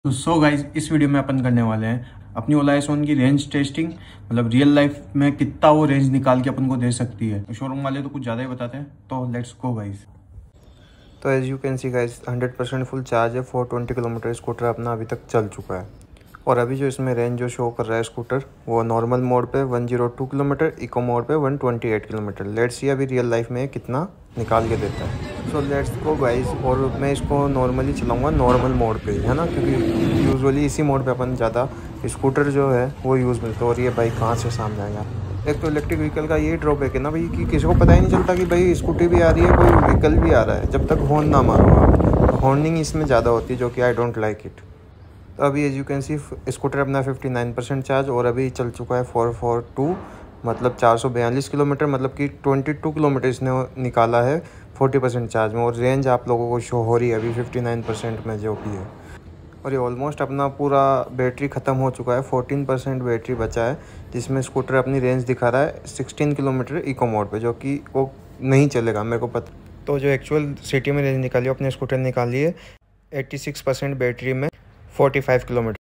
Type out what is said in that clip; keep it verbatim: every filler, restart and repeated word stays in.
तो so guys इस video में अपन करने वाले हैं अपनी ओला एस वन की रेंज टेस्टिंग। मतलब रियल लाइफ में कितना वो रेंज निकाल के अपन को दे सकती है। तो शोरूम वाले तो कुछ ज़्यादा ही बताते हैं, तो लेट्स गो गाइज। तो as you can see guys hundred percent full charge है। फोर ट्वेंटी किलोमीटर स्कूटर अपना अभी तक चल चुका है। और अभी जो इसमें रेंज जो शो कर रहा है स्कूटर, वो नॉर्मल मोड पे one zero two kilometre, eco mode पे one twenty eight kilometre. Let's see अभी रियल लाइफ में कितना निकाल के देता है। So let's go guys. और मैं इसको नॉर्मली चलाऊंगा नॉर्मल मोड पे, है ना, क्योंकि यूजुअली इसी मोड पे अपन ज़्यादा स्कूटर जो है वो यूज़ मिलता है। और ये बाइक कहाँ से सामने आया। एक तो इलेक्ट्रिक व्हीकल का ये ड्रॉबैक है ना भाई, कि किसी को पता ही नहीं चलता कि भाई स्कूटी भी आ रही है, कोई व्हीकल भी आ रहा है, जब तक हॉर्न ना मारो आप। तो हॉर्निंग इसमें ज़्यादा होती है, जो कि आई डोंट लाइक इट। तो अभी as you can see scooter अपना फिफ्टी नाइन परसेंट चार्ज और अभी चल चुका है फोर फोर टू, मतलब चार सौ बयालीस किलोमीटर, मतलब कि ट्वेंटी टू किलोमीटर इसने निकाला है फोर्टी परसेंट चार्ज में। और रेंज आप लोगों को शो हो रही है अभी फिफ्टी नाइन परसेंट में जो भी है। और ये ऑलमोस्ट अपना पूरा बैटरी ख़त्म हो चुका है, फोर्टीन परसेंट बैटरी बचा है, जिसमें स्कूटर अपनी रेंज दिखा रहा है सिक्सटीन किलोमीटर इको मोड पे, जो कि वो नहीं चलेगा मेरे को पता। तो जो एक्चुअल सिटी में रेंज निकाली अपने स्कूटर निकाली है एट्टी सिक्स परसेंट बैटरी में फोर्टी फाइव किलोमीटर।